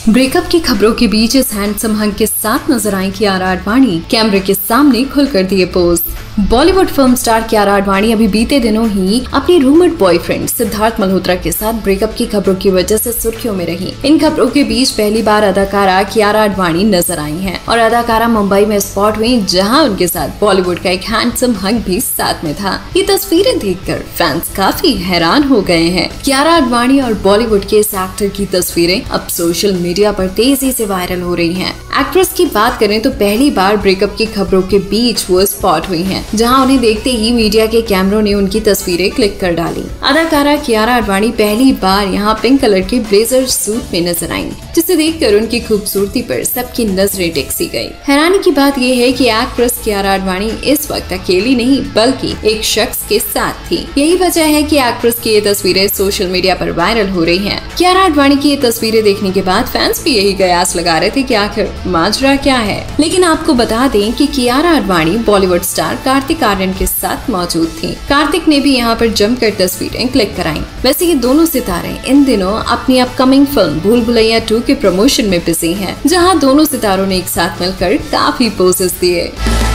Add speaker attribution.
Speaker 1: Breakup की खबरों के बीच इस हैंडसम हंक के साथ नजर आई कियारा आडवाणी कैमरे के सामने खुलकर दिए pose. Bollywood film star Kiara Advani अभी बीते दिनों ही अपनी रूमर्ड बॉयफ्रेंड सिद्धार्थ मल्होत्रा के साथ ब्रेकअप की खबरों की वजह से सुर्खियों में रही। इन खबरों के बीच पहली बार अदाकारा कियारा आडवाणी नजर आई हैं और अदाकारा मुंबई में स्पॉट हुई, जहां उनके साथ बॉलीवुड का एक हैंडसम हंक भी साथ में था। ये तस्वीरें देखकर फैंस काफी हैरान हो गए हैं। कियारा आडवाणी और बॉलीवुड के इस एक्टर की तस्वीरें अब सोशल मीडिया पर तेजी से वायरल हो रही हैं। एक्ट्रेस की बात करें तो पहली बार ब्रेकअप की खबरों के बीच वो स्पॉट हुई हैं, जहां उन्हें देखते ही मीडिया के कैमरों ने उनकी तस्वीरें क्लिक कर डाली। अदाकारा कियारा आडवाणी पहली बार यहां पिंक कलर के ब्लेजर सूट में नजर आईं, जिसे देखकर उनकी खूबसूरती पर सबकी नजरें टिकसी गई। हैरानी की बात यह है कि एक्ट्रेस कियारा आडवाणी इस वक्त अकेली नहीं बल्कि एक शख्स के साथ थी। यही वजह है कि एक्ट्रेस की ये तस्वीरें सोशल मीडिया पर वायरल हो रही हैं। कियारा आडवाणी की ये तस्वीरें देखने के बाद फैंस भी यही कयास लगा रहे थे कि आखिर माजरा क्या है। लेकिन आपको बता दें कि कियारा आडवाणी बॉलीवुड स्टार कार्तिक आर्यन के साथ मौजूद थी। कार्तिक ने भी यहाँ पर जमकर तस्वीरें क्लिक कराई। वैसे ये दोनों सितारे इन दिनों अपनी अपकमिंग फिल्म भूल भुलैया 2 के प्रमोशन में बिजी हैं, जहाँ दोनों सितारों ने एक साथ मिलकर काफी पोजेस दिए।